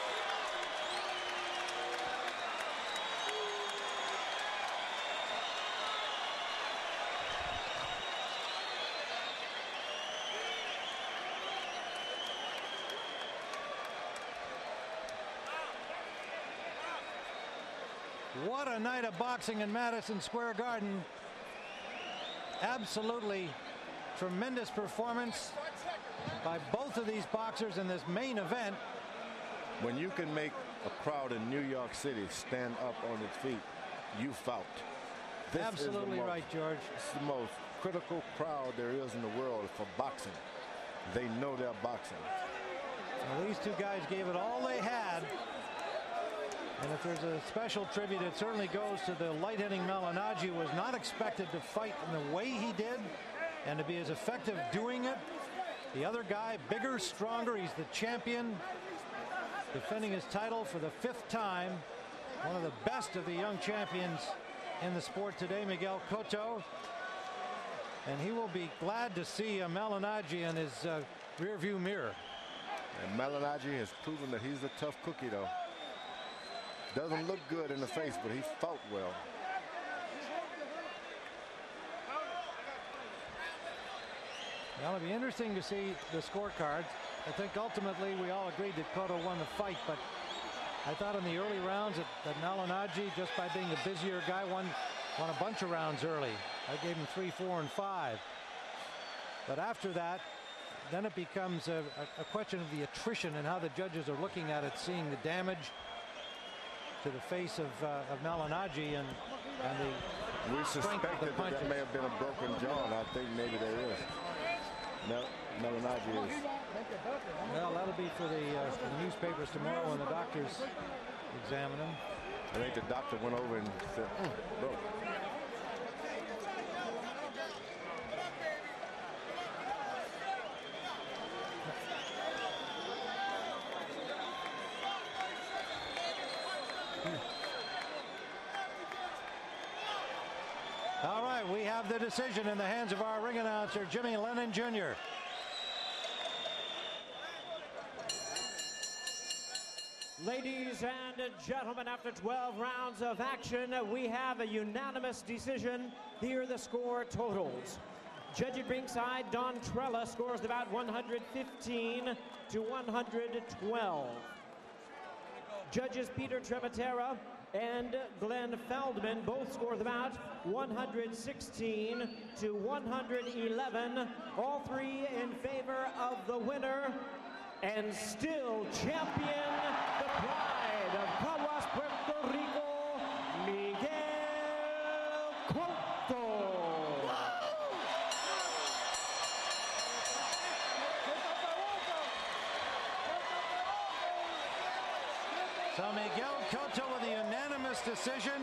What a night of boxing in Madison Square Garden. Absolutely tremendous performance by both of these boxers in this main event. When you can make a crowd in New York City stand up on its feet, you fought. This Absolutely right, George. It's the most critical crowd there is in the world for boxing. They know they're boxing. Well, these two guys gave it all they had. And if there's a special tribute, it certainly goes to the light-hitting Malinaggi, who was not expected to fight in the way he did and to be as effective doing it. The other guy, bigger, stronger, he's the champion, defending his title for the 5th time. One of the best of the young champions in the sport today, Miguel Cotto. And he will be glad to see Malinaggi in his rearview mirror. And Malinaggi has proven that he's a tough cookie, though. Doesn't look good in the face, but he fought well. Well, it'll be interesting to see the scorecards. I think ultimately we all agreed that Cotto won the fight, but I thought in the early rounds that Malinaggi, just by being a busier guy, won a bunch of rounds early. I gave him 3, 4, and 5. But after that, then it becomes a question of the attrition and how the judges are looking at it, seeing the damage to the face of Malinaggi and the we suspected that may have been a broken jaw, and I think maybe there is. Malinaggi is. Well, that'll be for the newspapers tomorrow when the doctors examine him. I think the doctor went over and said, broke. All right, we have the decision in the hands of our ring announcer, Jimmy Lennon Jr. Ladies and gentlemen, after 12 rounds of action, we have a unanimous decision. Here are the score totals. Judge at ringside, Don Trella scores about 115 to 112. Judges Peter Trevatera and Glenn Feldman both scored about 116 to 111. All three in favor of the winner and still champion, the pride of Caguas, Puerto Rico, Miguel Cotto. So Miguel Cotto with a unanimous decision.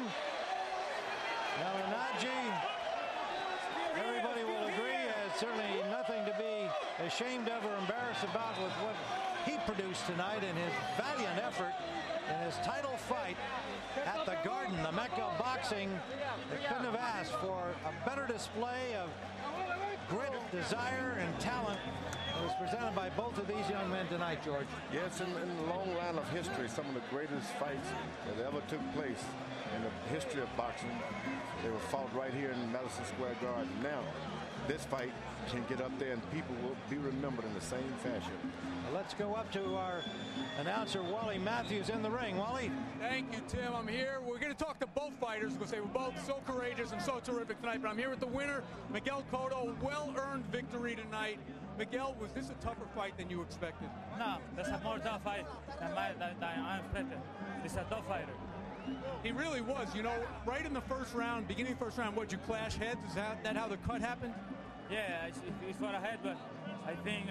Malinaggi, everybody will agree, has certainly nothing to be ashamed of or embarrassed about with what he produced tonight in his valiant effort in his title fight at the Garden, the Mecca of boxing. They couldn't have asked for a better display of grit, desire, and talent that was presented by both of these young men tonight, George. Yes, in the long line of history, some of the greatest fights that ever took place in the history of boxing, they were fought right here in Madison Square Garden. Now, this fight can get up there and people will be remembered in the same fashion. Well, let's go up to our announcer, Wally Matthews, in the ring. Wally. Thank you, Tim. I'm here. We're going to talk to both fighters because they were both so courageous and so terrific tonight. But I'm here with the winner, Miguel Cotto. Well-earned victory tonight. Miguel, was this a tougher fight than you expected? No, that's a more tough fight than I expected. It's a tough fighter. He really was. You know, right in the first round, beginning of the first round, what, you clash heads? Is that how the cut happened? Yeah, it's for a head, but I think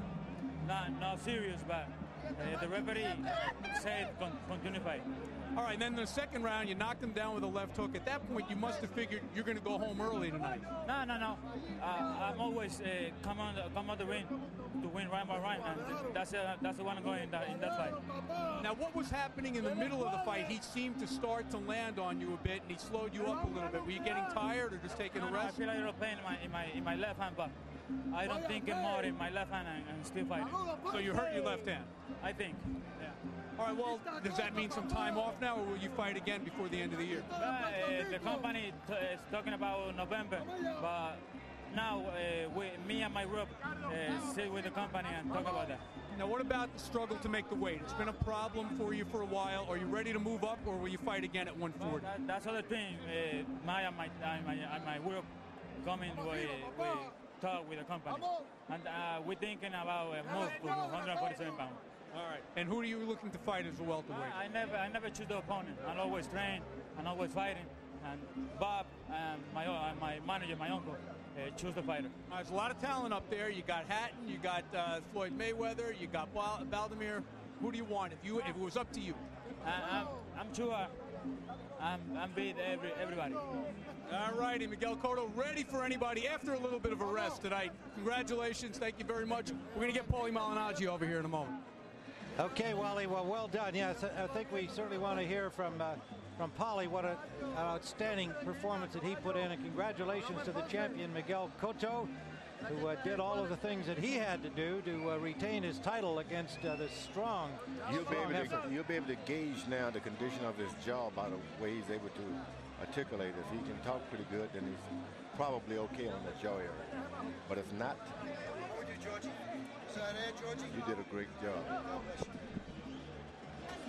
not serious, but the referee said continue fight. All right, then in the second round, you knocked him down with a left hook. At that point, you must have figured you're going to go home early tonight. No. I'm always come on the ring to win round by round, and that's the one going in that fight. Now, what was happening in the middle of the fight? He seemed to start to land on you a bit, and he slowed you up a little bit. Were you getting tired or just taking a rest? I feel a little pain in my left hand, but I don't think more in my left hand and still fighting. So you hurt your left hand? I think. Yeah. All right, well, does that mean some time off now, or will you fight again before the end of the year? The company is talking about November, but now me and my group sit with the company and talk about that. Now, what about the struggle to make the weight? It's been a problem for you for a while. Are you ready to move up, or will you fight again at 140? Well, that's other thing. My group coming, we talk with the company, and we're thinking about move to 147 pounds. All right. And who are you looking to fight as a welterweight? I never choose the opponent. I always train and always fighting. And Bob and my manager, my uncle, choose the fighter. There's a lot of talent up there. You got Hatton, you got Floyd Mayweather, you got Valdemir. Who do you want if it was up to you? I'm sure I'm beat everybody. All righty, Miguel Cotto ready for anybody after a little bit of a rest tonight. Congratulations. Thank you very much. We're going to get Paul Malignaggi over here in a moment. Okay, Wally, well done. Yes, I think we certainly want to hear from Paulie what an outstanding performance that he put in, and congratulations to the champion, Miguel Cotto, who did all of the things that he had to do to retain his title against this strong effort. You'll be able to gauge now the condition of his jaw by the way he's able to articulate. If he can talk pretty good, then he's probably okay on that jaw area. But if not, you did a great job.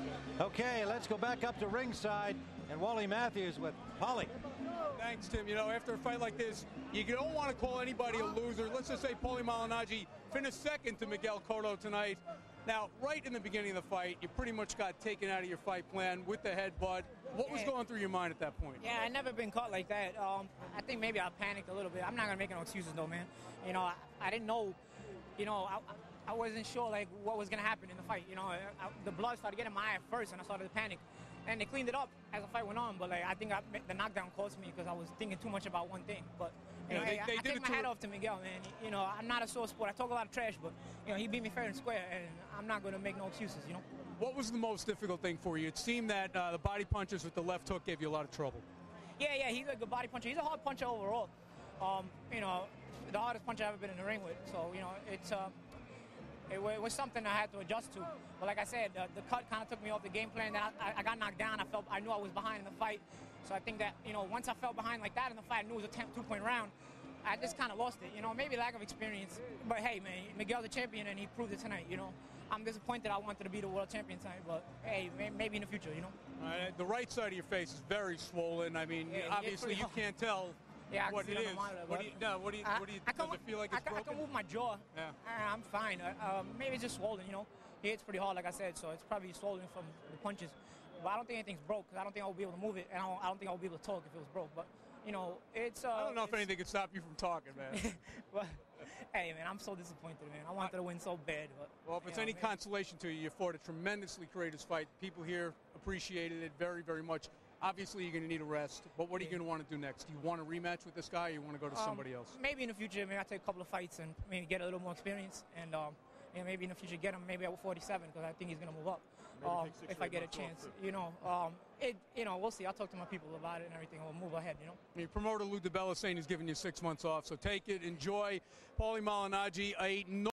Okay, let's go back up to ringside, and Wally Matthews with Paulie. Thanks, Tim. You know, after a fight like this, you don't want to call anybody a loser. Let's just say Paul Malignaggi finished second to Miguel Cotto tonight. Now, right in the beginning of the fight, you pretty much got taken out of your fight plan with the headbutt. What was going through your mind at that point? Yeah, I never been caught like that. I think maybe I panicked a little bit. I'm not going to make no excuses, though, man. You know, I didn't know, you know, I wasn't sure, like, what was going to happen in the fight. You know, the blood started getting in my eye at first, and I started to panic. And they cleaned it up as the fight went on, but, like, I think the knockdown cost me because I was thinking too much about one thing. But, you know, I take my hat off to Miguel, man. You know, I'm not a sore sport. I talk a lot of trash, but, you know, he beat me fair and square, and I'm not going to make no excuses, you know. What was the most difficult thing for you? It seemed that the body punches with the left hook gave you a lot of trouble. Yeah, he's a good body puncher. He's a hard puncher overall. You know, the hardest puncher I've ever been in the ring with. So, you know, it was something I had to adjust to. But like I said, the cut kind of took me off the game plan. Then I got knocked down. I knew I was behind in the fight. So I think that, you know, once I fell behind like that in the fight, I knew it was a 2-point round. I just kind of lost it, you know, maybe lack of experience. But hey, man, Miguel's a champion, and he proved it tonight, you know. I'm disappointed I wanted to be the world champion tonight, but hey, maybe in the future, you know. The right side of your face is very swollen. I mean, obviously you can't tell what it is. What do you, does it feel like it's broken? I can move my jaw. Yeah. I'm fine. Maybe it's just swollen, you know. He hits pretty hard, like I said, so it's probably swollen from the punches. But I don't think anything's broke, because I don't think I would be able to move it, and I don't think I would be able to talk if it was broke. But, you know, it's... I don't know if anything could stop you from talking, man. But, hey, man, I'm so disappointed, man. I wanted to win so bad. But, well, if it's any consolation to you, you fought a tremendously courageous fight. People here appreciated it very, very much. Obviously, you're going to need a rest, but what are you going to want to do next? Do you want a rematch with this guy, or you want to go to somebody else? Maybe in the future, maybe I'll take a couple of fights and maybe get a little more experience, and maybe in the future get him maybe at 47, because I think he's going to move up if I get a chance. You know, we'll see. I'll talk to my people about it and everything. We'll move ahead, you know. Your promoter, Lou DiBella, saying he's giving you 6 months off, so take it, enjoy. Paul Malignaggi,